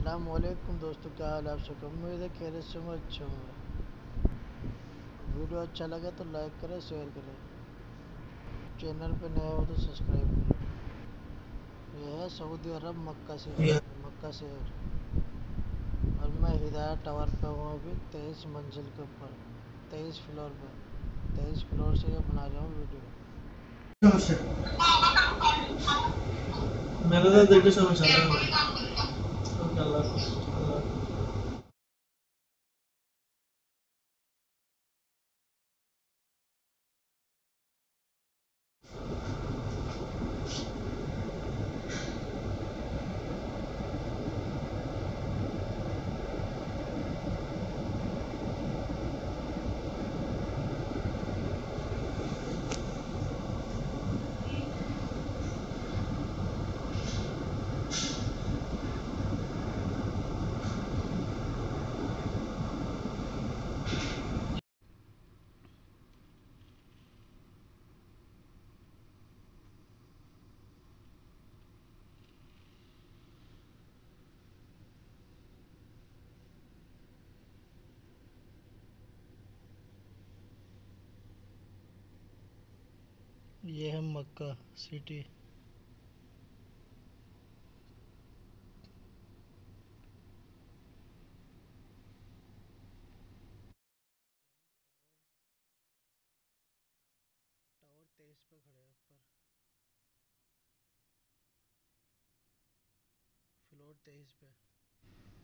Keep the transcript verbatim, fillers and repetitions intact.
अस्सलामुअलैकुम दोस्तों, क्या हाल है आप सबका। उम्मीद है खैरियत से मैं अच्छा हूँ। वीडियो अच्छा लगे तो लाइक करें, शेयर करें, चैनल पे नए हो तो सब्सक्राइब करें। यह है सऊदी अरब मक्का से मक्का शहर, और मैं हिदायत टावर पे हूँ अभी तेईस मंजिल के ऊपर, तेईस फ्लोर पे। तेईस फ्लोर से ये बना रहा हूँ वीडियो। मैंने तो देखो समझ आ रहा है। ये है मक्का सिटी। टावर तेईस पे खड़े हैं ऊपर, फ्लोर तेईस पे।